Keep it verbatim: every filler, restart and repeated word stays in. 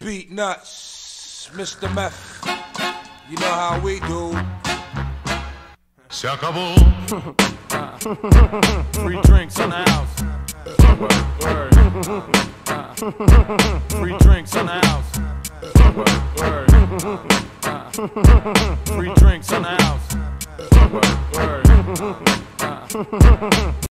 Beat Nuts, Mister Meth. You know how we do. Se acabó. Free drinks in the house. Word. Free drinks in the house. Word. Free drinks in the house. Word.